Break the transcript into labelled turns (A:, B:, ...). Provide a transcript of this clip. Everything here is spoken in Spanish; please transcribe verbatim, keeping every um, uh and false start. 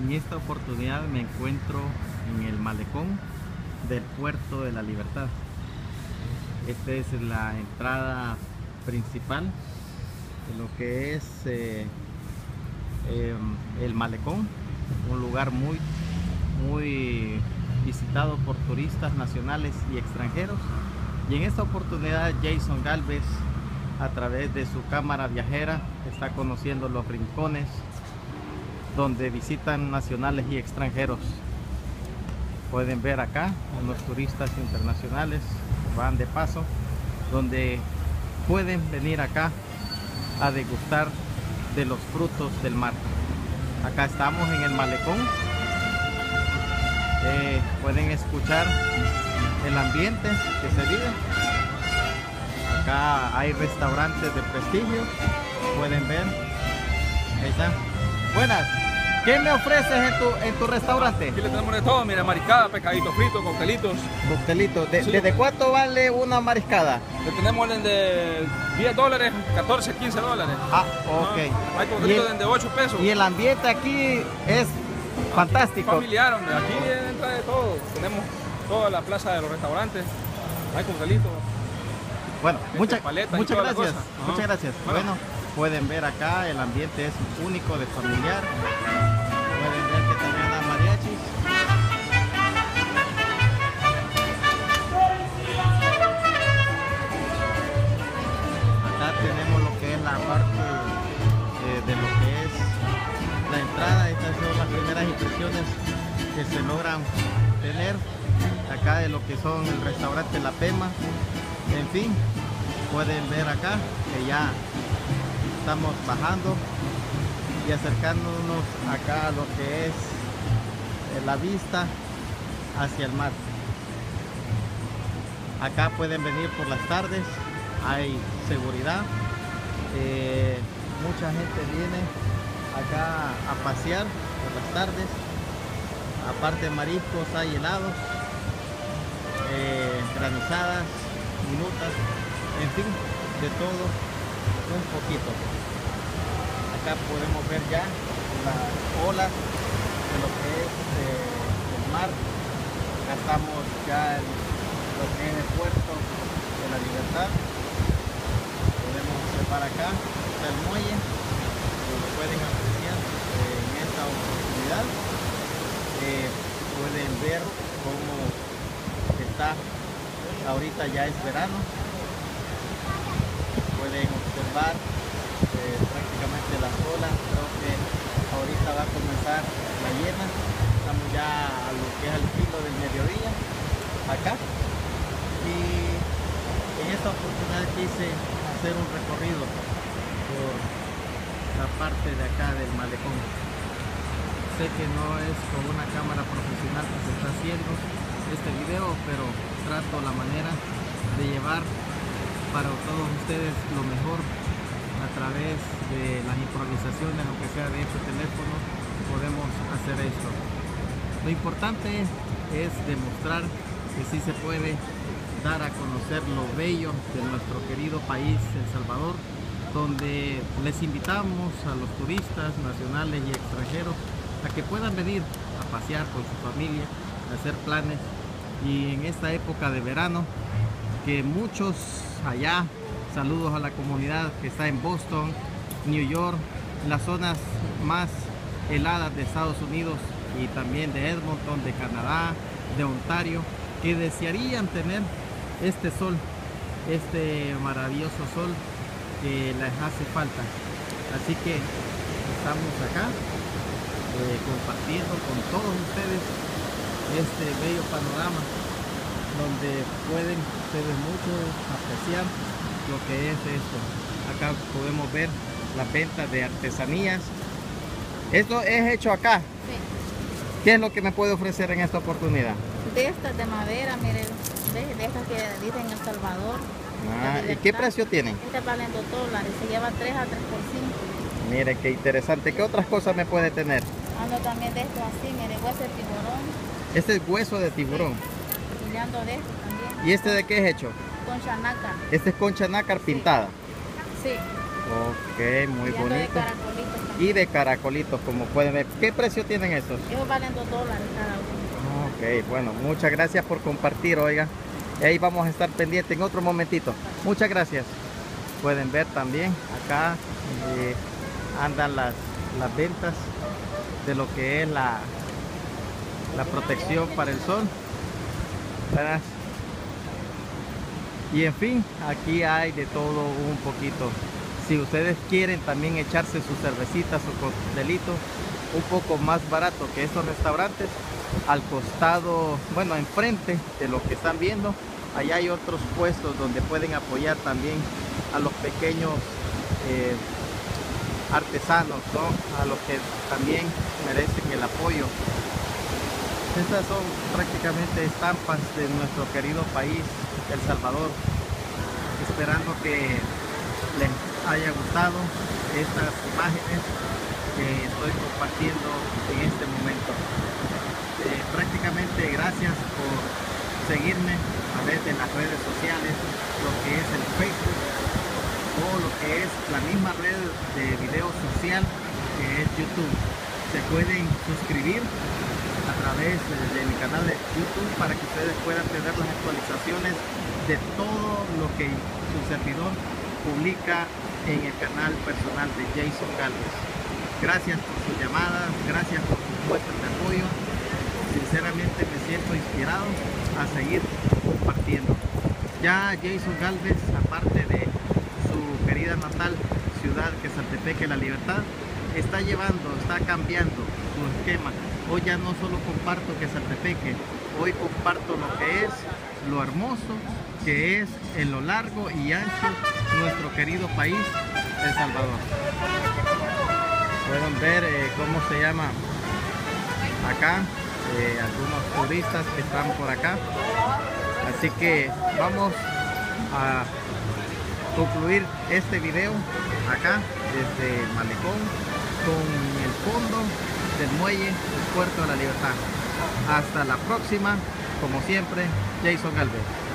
A: En esta oportunidad me encuentro en el malecón del Puerto de la Libertad. Esta es la entrada principal de lo que es eh, eh, el malecón, un lugar muy, muy visitado por turistas nacionales y extranjeros. Y en esta oportunidad Jason Galvez, a través de su cámara viajera, está conociendo los rincones donde visitan nacionales y extranjeros. Pueden ver acá unos turistas internacionales van de paso, donde pueden venir acá a degustar de los frutos del mar. Acá estamos en el malecón. Eh, pueden escuchar el ambiente que se vive. Acá hay restaurantes de prestigio, pueden ver. Ahí está. Buenas. ¿Qué me ofreces en tu, en tu restaurante?
B: Aquí le tenemos de todo, mira, mariscada, pescadito frito, coctelitos.
A: Coctelitos. ¿De,
B: Sí.
A: ¿Desde cuánto vale una mariscada?
B: Le tenemos de diez dólares, catorce, quince dólares.
A: Ah, ok.
B: ¿No? Hay coctelitos de ocho pesos.
A: Y el ambiente aquí es fantástico.
B: Familiar, hombre. Aquí entra de todo. Tenemos toda la plaza de los restaurantes. Hay coctelitos.
A: Bueno,
B: Este,
A: muchas,
B: paleta y
A: muchas
B: toda la
A: gracias.
B: cosa.
A: Muchas gracias.
B: Bueno.
A: Bueno, pueden ver acá, el ambiente es único, de familiar. Pueden ver que también hay mariachis. Acá tenemos lo que es la parte eh, de lo que es la entrada. Estas son las primeras impresiones que se logran tener acá de lo que son el restaurante La Pema. En fin, pueden ver acá que ya estamos bajando y acercándonos acá a lo que es la vista hacia el mar. Acá pueden venir por las tardes, hay seguridad, eh, mucha gente viene acá a pasear por las tardes. Aparte de mariscos hay helados, eh, granizadas, minutas, en fin, de todo un poquito. Acá podemos ver ya las olas de lo que es eh, el mar. Acá estamos ya en lo que es el Puerto de la Libertad. Podemos observar acá, está el muelle, como pueden apreciar eh, en esta oportunidad. Eh, pueden ver cómo está, ahorita ya es verano. Pueden observar eh, prácticamente las olas. Creo que ahorita va a comenzar la llena. Estamos ya a lo que es al filo del mediodía acá, y en esta oportunidad quise hacer un recorrido por la parte de acá del malecón. Sé que no es con una cámara profesional que se está haciendo este video, pero trato la manera de llevar para todos ustedes lo mejor a través de las improvisaciones, aunque sea de este teléfono, podemos hacer esto. Lo importante es demostrar que sí se puede dar a conocer lo bello de nuestro querido país, El Salvador, donde les invitamos a los turistas nacionales y extranjeros a que puedan venir a pasear con su familia, a hacer planes, y en esta época de verano que muchos allá, saludos a la comunidad que está en Boston, New York, las zonas más heladas de Estados Unidos y también de Edmonton, de Canadá, de Ontario, que desearían tener este sol, este maravilloso sol que les hace falta. Así que estamos acá eh, compartiendo con todos ustedes este bello panorama, donde pueden ustedes muchos apreciar lo que es esto. Acá podemos ver la venta de artesanías. Esto es hecho acá.
C: Sí.
A: ¿Qué es lo que me puede ofrecer en esta oportunidad?
C: De estas de madera, miren, de, de estas que dicen El Salvador.
A: Ah, ¿y qué precio tienen?
C: Este vale dos dólares, se lleva tres a tres por cinco.
A: Mire qué interesante. ¿Qué otras cosas me puede tener?
C: Ando también de esto así, mire, hueso de tiburón.
A: Este es hueso de tiburón.
C: Y le ando de esto también.
A: ¿Y este de qué es hecho?
C: Concha nácar.
A: Este es concha nácar pintada.
C: Sí.
A: Ok, muy
C: Y ando de
A: bonito.
C: caracolitos también.
A: y de caracolitos, como pueden ver. ¿Qué precio tienen esos?
C: Ellos valen dos dólares cada uno.
A: Ok, bueno, muchas gracias por compartir, oiga. Ahí vamos a estar pendientes en otro momentito. Muchas gracias. Pueden ver también acá eh, andan las, las ventas de lo que es la, la protección para el sol, ¿verdad? Y en fin, aquí hay de todo un poquito. Si ustedes quieren también echarse sus cervecitas o coctelitos un poco más barato que estos restaurantes, al costado, bueno, enfrente de lo que están viendo, allá hay otros puestos donde pueden apoyar también a los pequeños eh, artesanos, ¿no? A los que también merecen el apoyo. Estas son prácticamente estampas de nuestro querido país, El Salvador. Esperando que les haya gustado estas imágenes que estoy compartiendo en este momento. Eh, prácticamente gracias por seguirme a través de las redes sociales, lo que es el Facebook o lo que es la misma red de video social que es YouTube. Se pueden suscribir a través de mi canal de YouTube para que ustedes puedan tener las actualizaciones de todo lo que su servidor publica en el canal personal de Jason Galvez. Gracias por sus llamadas, gracias por sus muestras de apoyo. Sinceramente me siento inspirado a seguir compartiendo. Ya Jason Galvez, aparte de su querida natal ciudad que es Saltepeque La Libertad, está llevando, está cambiando su esquema. Hoy ya no solo comparto que Saltepeque, hoy comparto lo que es lo hermoso que es en lo largo y ancho nuestro querido país, El Salvador. Pueden ver eh, cómo se llama acá, eh, algunos turistas que están por acá. Así que vamos a concluir este video acá desde el malecón con el fondo del muelle del Puerto de la Libertad. Hasta la próxima, como siempre, Jason Galvez.